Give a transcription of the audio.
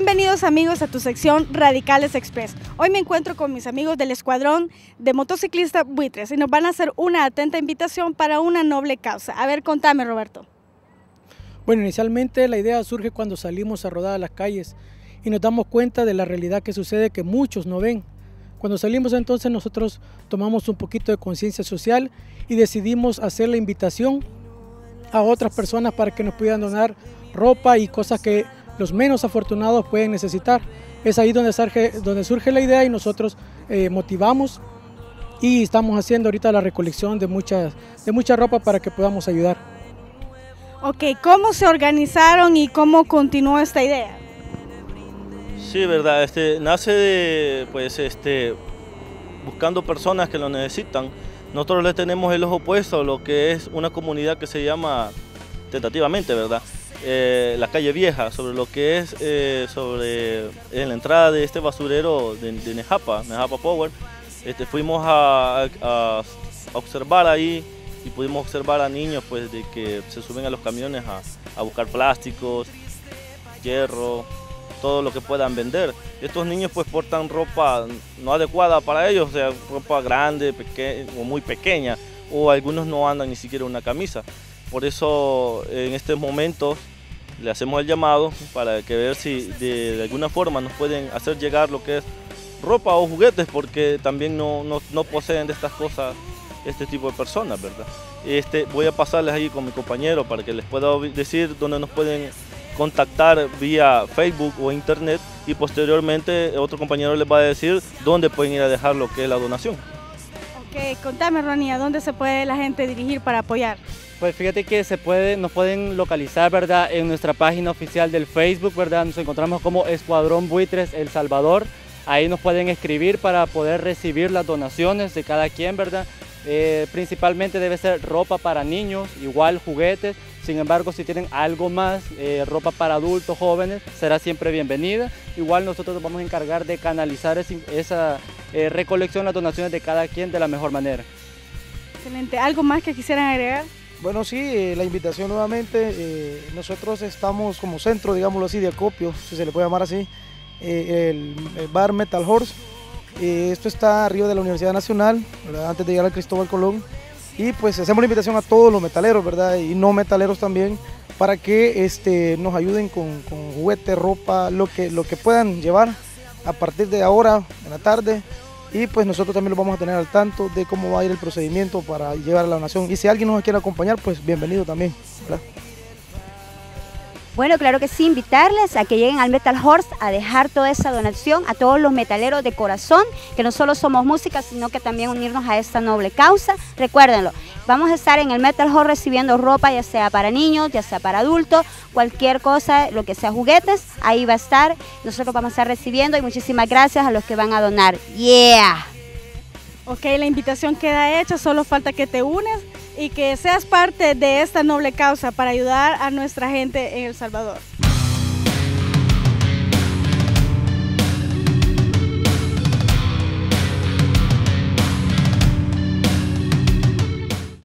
Bienvenidos amigos a tu sección Radicales Express. Hoy me encuentro con mis amigos del escuadrón de motociclistas Buitres y nos van a hacer una atenta invitación para una noble causa. A ver, contame, Roberto. Bueno, inicialmente la idea surge cuando salimos a rodar a las calles y nos damos cuenta de la realidad que sucede que muchos no ven. Cuando salimos entonces nosotros tomamos un poquito de conciencia social y decidimos hacer la invitación a otras personas para que nos puedan donar ropa y cosas que los menos afortunados pueden necesitar. Es ahí donde surge la idea y nosotros motivamos y estamos haciendo ahorita la recolección de mucha ropa para que podamos ayudar. Ok, ¿cómo se organizaron y cómo continuó esta idea? Sí, verdad, nace de, buscando personas que lo necesitan. Nosotros le tenemos el ojo puesto a lo que es una comunidad que se llama, tentativamente, ¿verdad? La calle Vieja, sobre lo que es en la entrada de este basurero de Nejapa Power. Fuimos a observar ahí y pudimos observar a niños pues, de que se suben a los camiones a buscar plásticos, hierro, todo lo que puedan vender. Estos niños pues portan ropa no adecuada para ellos, o sea, ropa grande, o muy pequeña, o algunos no andan ni siquiera una camisa. Por eso en estos momentos le hacemos el llamado para que ver si de alguna forma nos pueden hacer llegar lo que es ropa o juguetes, porque también no poseen de estas cosas este tipo de personas, ¿verdad? Voy a pasarles ahí con mi compañero para que les pueda decir dónde nos pueden contactar vía Facebook o internet, y posteriormente otro compañero les va a decir dónde pueden ir a dejar lo que es la donación. Ok, contame, Ronnie, ¿a dónde se puede la gente dirigir para apoyar? Pues fíjate que nos pueden localizar, ¿verdad?, en nuestra página oficial del Facebook, ¿verdad? Nos encontramos como Escuadrón Buitres El Salvador. Ahí nos pueden escribir para poder recibir las donaciones de cada quien, ¿verdad? Principalmente debe ser ropa para niños, igual juguetes. Sin embargo, si tienen algo más, ropa para adultos, jóvenes, será siempre bienvenida. Igual nosotros nos vamos a encargar de canalizar esa recolección, las donaciones de cada quien de la mejor manera. Excelente. ¿Algo más que quisieran agregar? Bueno, sí, la invitación nuevamente. Nosotros estamos como centro, digámoslo así, de acopio, si se le puede llamar así, el bar Metal Horse. Esto está arriba de la Universidad Nacional, ¿verdad?, antes de llegar al Cristóbal Colón. Y pues hacemos la invitación a todos los metaleros, ¿verdad?, y no metaleros también, para que nos ayuden con juguetes, ropa, lo que puedan llevar a partir de ahora en la tarde. Y pues nosotros también los vamos a tener al tanto de cómo va a ir el procedimiento para llevar a la donación. Y si alguien nos quiere acompañar, pues bienvenido también, ¿verdad? Bueno, claro que sí, invitarles a que lleguen al Metal Horse a dejar toda esa donación a todos los metaleros de corazón, que no solo somos música, sino que también unirnos a esta noble causa. Recuérdenlo, vamos a estar en el Metal Horse recibiendo ropa, ya sea para niños, ya sea para adultos, cualquier cosa, lo que sea juguetes, ahí va a estar. Nosotros vamos a estar recibiendo y muchísimas gracias a los que van a donar. ¡Yeah! Ok, la invitación queda hecha, solo falta que te unes y que seas parte de esta noble causa para ayudar a nuestra gente en El Salvador.